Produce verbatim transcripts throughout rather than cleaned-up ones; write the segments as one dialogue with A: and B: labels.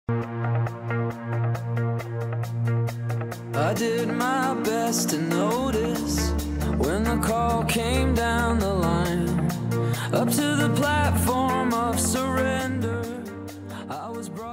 A: I did my best to notice when the call came down the line, up to the platform of surrender. I was brought.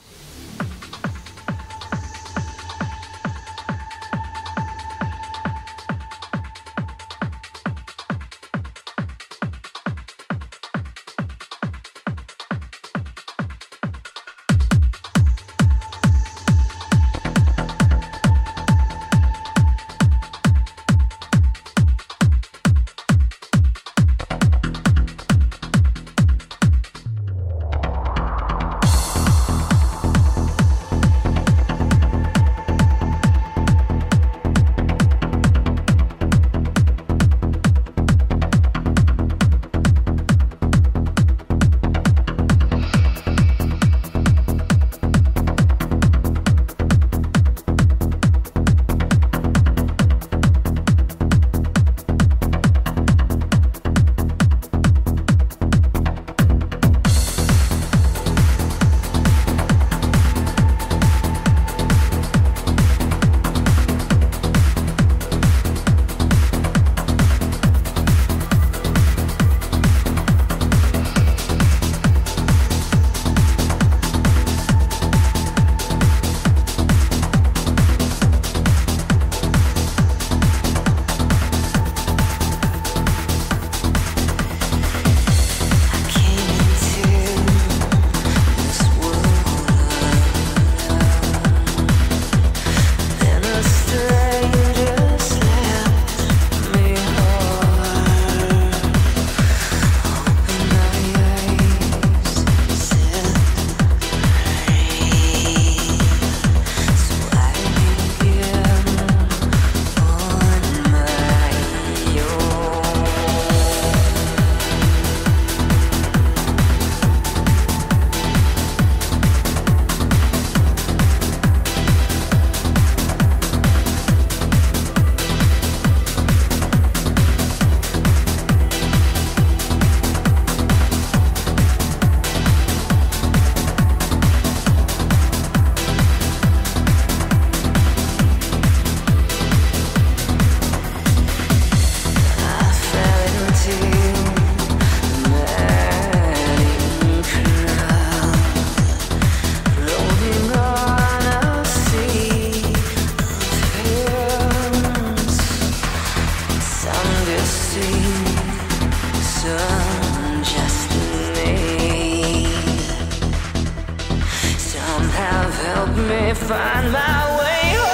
A: Find my way home.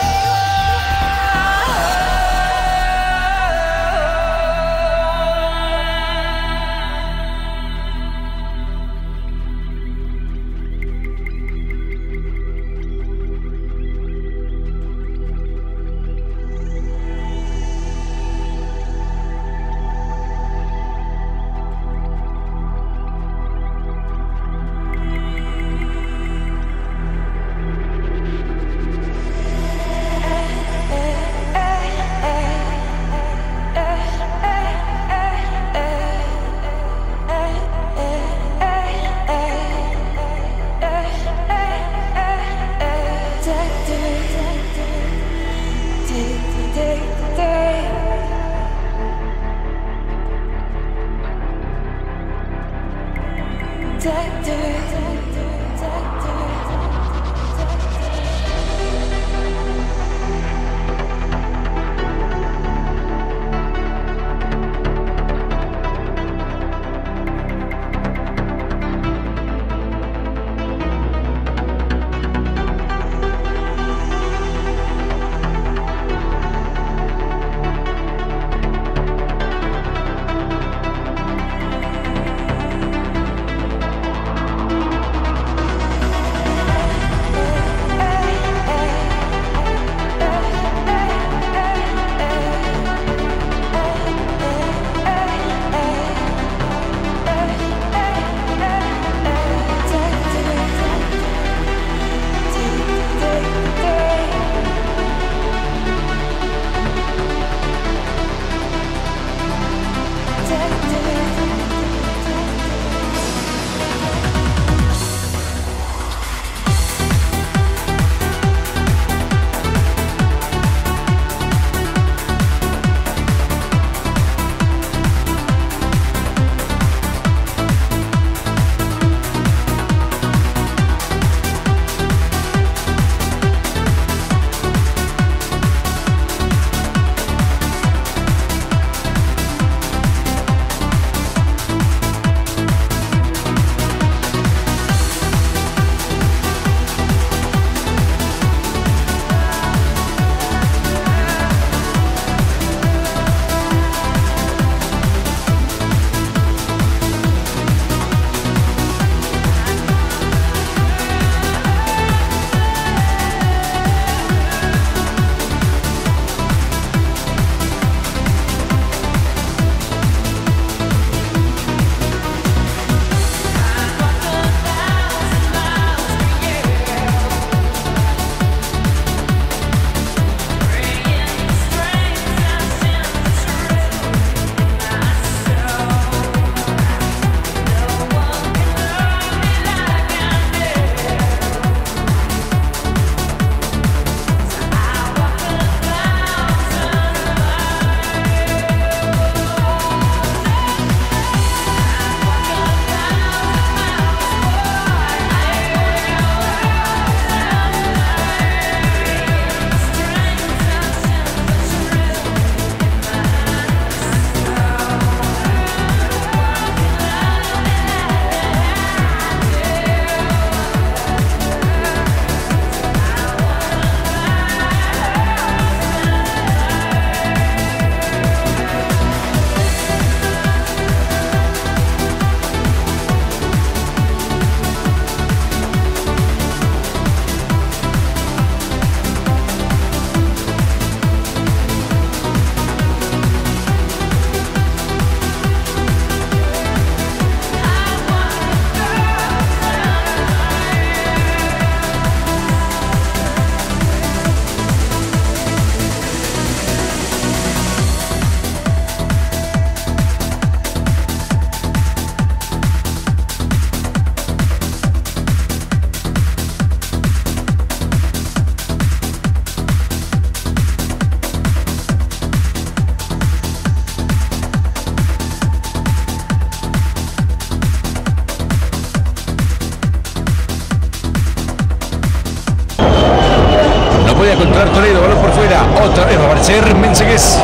B: podía controlar Toledo, balón por fuera. Otra vez va a aparecer MENSEGUEZ.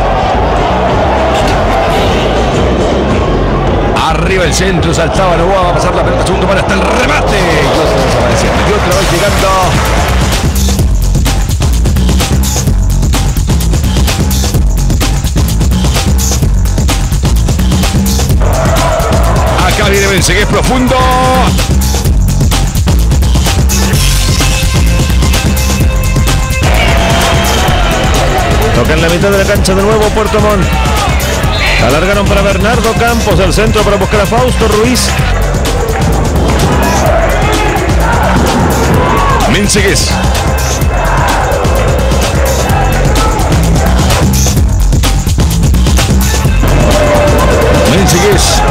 B: Arriba el centro, saltaba Novoa, va a pasar la pelota, segundo para hasta el remate. Y otra vez apareciendo, y otra vez llegando. Acá viene MENSEGUEZ profundo. Toca en la mitad de la cancha de nuevo Puerto Montt. Alargaron para Bernardo Campos, al centro para buscar a Fausto Ruiz. MENSEGUEZ. MENSEGUEZ.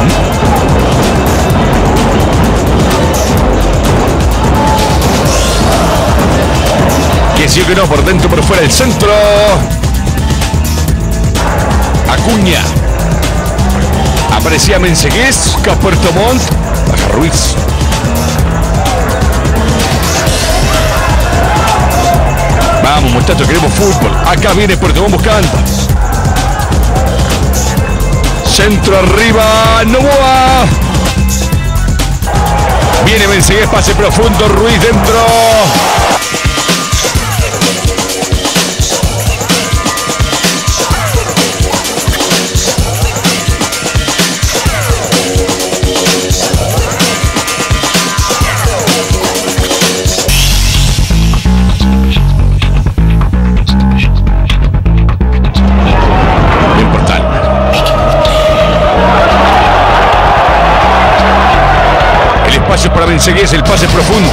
B: Que sí o que no, por dentro, por fuera, el centro. Acuña. Aparecía MENSEGUEZ, busca Puerto Montt, baja Ruiz. Vamos muchachos, queremos fútbol. Acá viene Puerto Montt buscando. Centro arriba, Novoa. Viene MENSEGUEZ, pase profundo, Ruiz dentro. Para MENSEGUEZ, el pase profundo.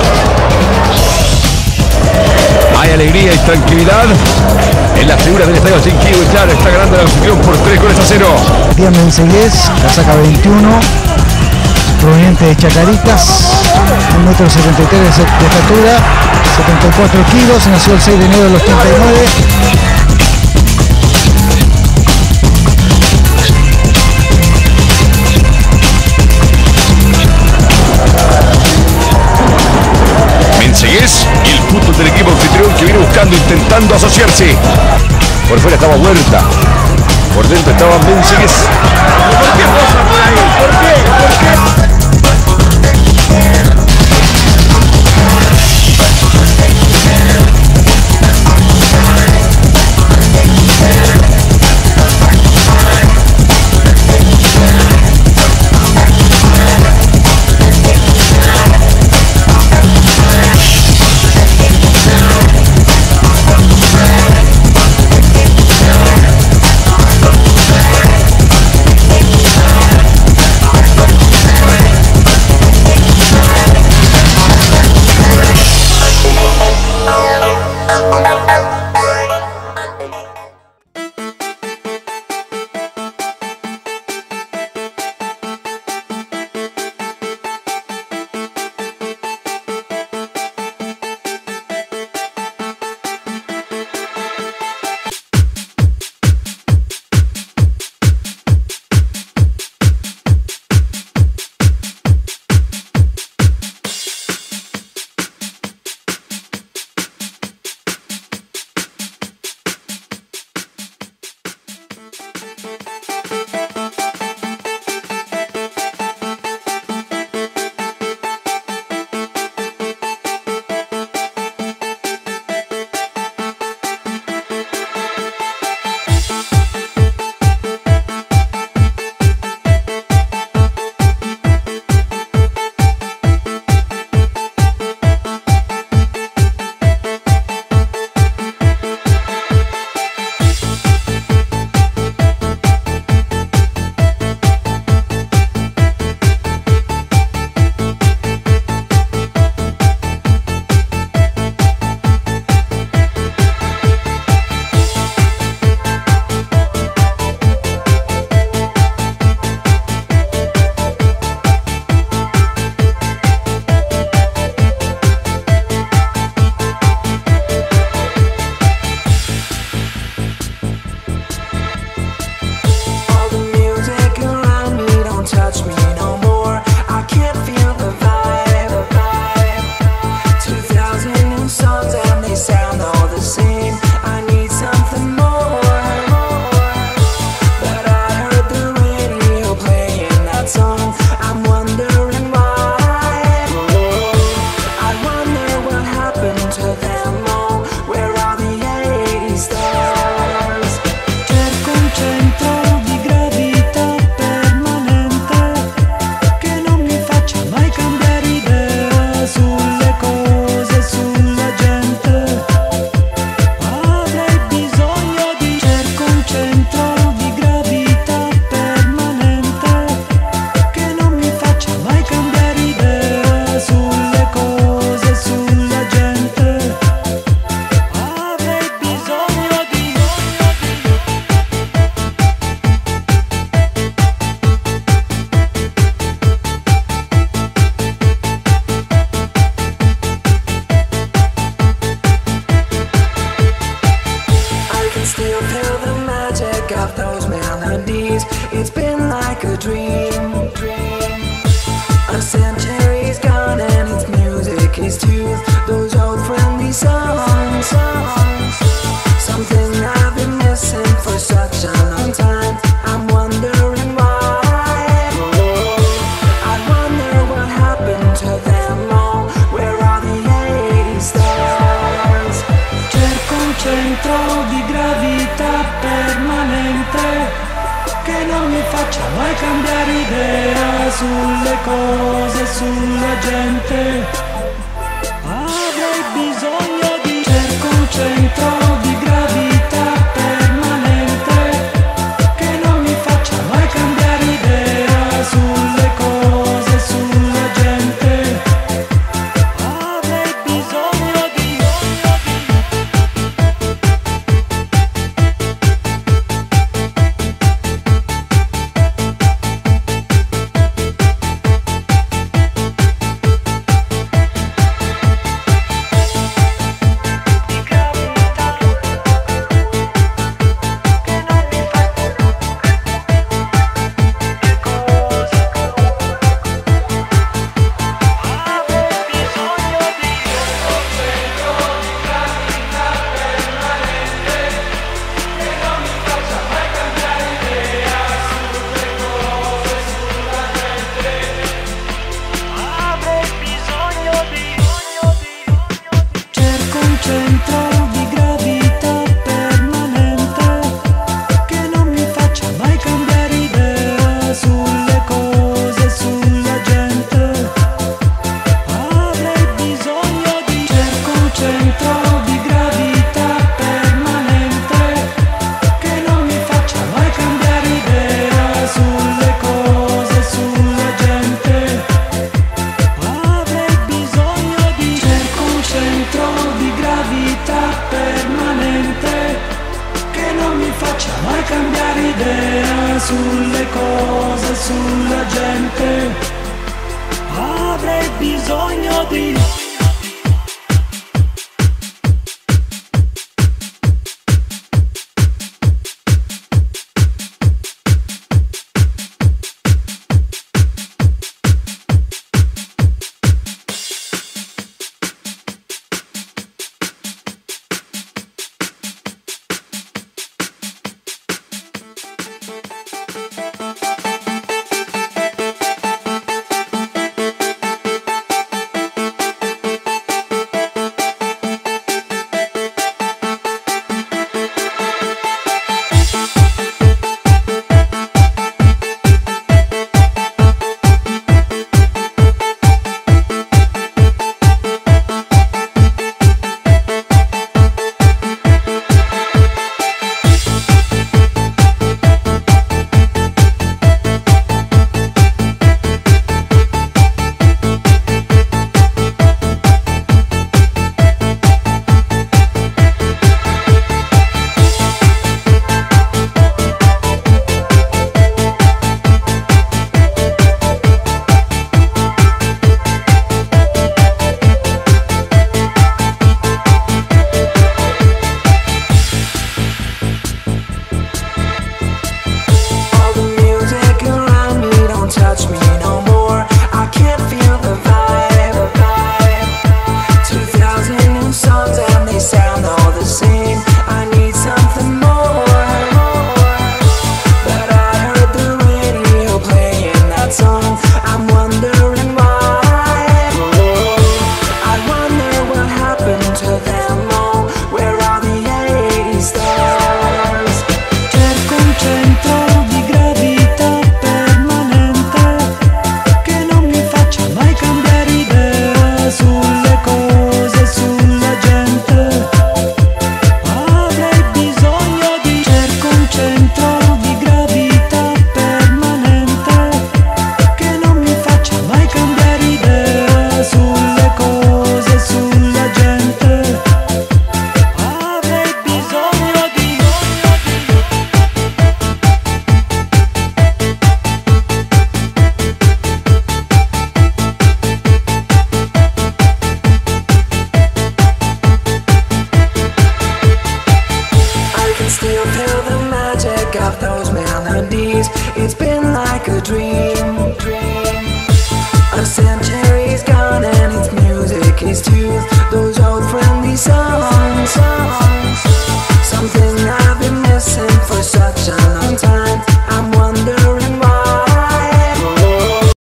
B: Hay alegría y tranquilidad en las figuras del estadio Cinquillo, y claro, está ganando el anfitrión por tres goles a cero.
C: Bien MENSEGUEZ, la saca veintiuno, proveniente de Chacaricas, un metro setenta y tres de estatura, setenta y cuatro kilos, nació el seis de enero de los treinta y nueve.
B: MENSEGUEZ y el fútbol del equipo anfitrión que viene buscando, intentando asociarse. Por fuera estaba Huerta, por dentro estaba MENSEGUEZ. ¿Por qué posa por ahí? ¿Por qué? ¿Por qué?
A: It's been like a dream. A century's gone and its music is too. Those old friendly songs. Something I've been missing for such a long time. I'm wondering why. I wonder what happened to them all. Where are the A-stars? Cerco un centro di gravità permanente che non mi faccia mai cambiare idea sulle cose, sulla gente. Avrei bisogno di cerco un centro di gravità permanente che non mi faccia mai cambiare idea sulle cose, sulla gente. Avrei bisogno di sulle cose, sulla gente. Avrei bisogno di It's been like a dream.